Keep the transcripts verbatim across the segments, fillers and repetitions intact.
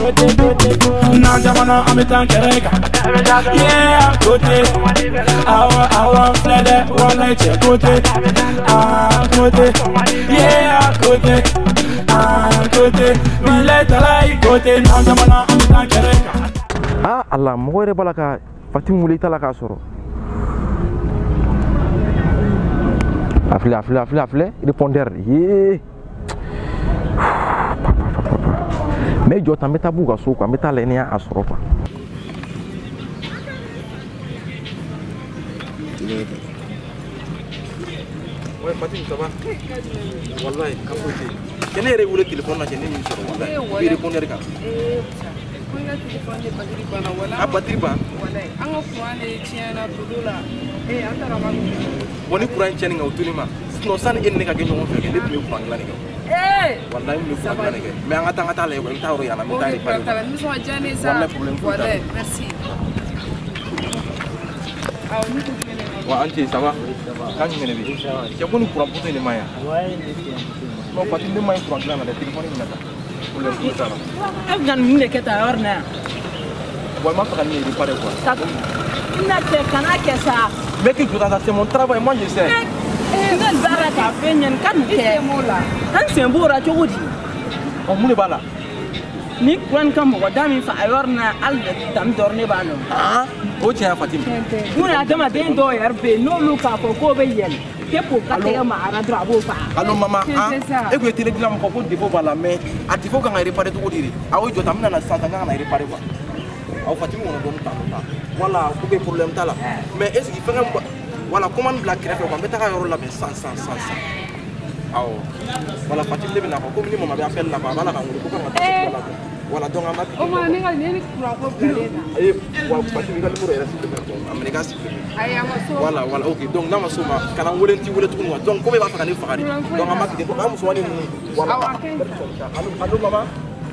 Nan jamana an bɛ taa kɛrɛ kan. Yeah, à côté. Awa awa filɛ dɛ, walayi cɛ côté. À côté. Yeah, à côté. À côté. Bilayi talayi côté. Nan jamana an bɛ taa kɛrɛ kan. Ah Allah, mɔgɔ yɛrɛ b'a la ka Fatim wele i t'a la k'a sɔrɔ. A filɛ a filɛ a filɛ a filɛ répondeur yee. Mais jɔ tan n bɛ taa b'u ka so quoi, n bɛ taa lajɛ ni y'a sɔrɔ quoi. Ouais Fatim, ça va? Wallahi ka foyi tɛ yen. Cɛ ne yɛrɛ wele téléphone na cɛ ne min sɔrɔ wallahi. I bɛ répondeur kan. Ko n ka téléphone de batterie banna wala. A batterie ban? Wallahi an ka courant de tiɲɛna dodo la. Eh an taara ma min. Bon ni courant tiɲɛni nka o to ne ma. Sinon sani e ni ne ka kɛ ɲɔgɔn fɛ kɛ ne tun bɛ courant dilan de kɛ. Eh! Wallahi n bɛ courant dilan de kɛ. Mais an ka taa an ka taa lajɛ quoi, n bɛ taa yɔrɔ yala n bɛ taa réparer. Ok, d'accord. Nisɔn diya ne sa. Wallahi problème foyi t'a la. Wallahi merci. Awɔ ni ko kelen. Wa an cɛ ça va? K'an ɲinɛ bi. Cɛ ko ni courant poteau in de man ɲi. Non Fatim ne ma ɲi courant dilan na dɛ, téléphone in minɛ ta. Problème foyi t'a la. E bɛ ka nin de kɛ tan yɔrɔ in na yan. Bon n b'a fɛ ka nin réparer quoi. N'a kɛ kana kɛ sa. Mais que ça c'est mon travail, moi je sais. Eh, ne baara k'a fɛn ɲɛni ka nin kɛ. An sen b'o la cogo di? Ɔ mun de b'a la? Ni kuran ka mɔgɔ da min fa a yɔrɔ na hali dami dɔrɔn ne b'a dɔn. Ah, o tiɲɛ ya Fatim. Mun adamaden dɔw yɛrɛ bɛ yen n'olu k'a fɔ k'o bɛ yɛlɛ k'e k'o ka tɛgɛ magara dɔrɔn a b'o faga. Allo maman, ah, e ko ye télé dilan min fɔ ko défaut b'a la mais a défaut kan ka réparer cogo di de? Awɔ jɔ tan n bɛna na sisan n kan ka na réparer quoi. Awɔ Fatim kɔnɔ dɔɔni ta ta. Voilà, ko bɛ problème t'a la. Mais est ce que fɛngɛ voilà commande bila kɛrɛfɛ quoi n bɛ taga yɔrɔ labɛn san san san san. Awɔ. Voilà Fatim ne bɛna fɔ komi ni maman bɛ appel la quoi a b'a la ka n wele ko kan ka taa yɔrɔ labɛn. Voilà donc an b'a O ma ne ka ne ni courant ko bilalen na. Eh, wa Fatim i ka numéro yɛrɛ s'il te plaît. A minɛ i ka s'il te plaît. Ayi a ma so. Voilà voilà ok donc n'a ma s'o ma kana n wele n t'i wele tuguni quoi donc komi i b'a fɛ ka ne faga de donc an b'a kɛ ten donc an musomanin ninnu voilà. Awɔ a ka ɲi. Allo allo maman.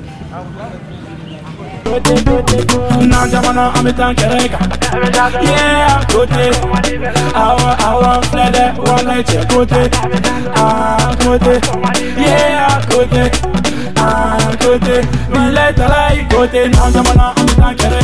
Nan jamana an bɛ taa kɛrɛ kan. Yeah, à côté. Awa awa filɛ dɛ, walayi cɛ côté. À côté. Yeah, à côté. À côté. Bilayi talayi côté. Nan jamana an bɛ taa kɛrɛ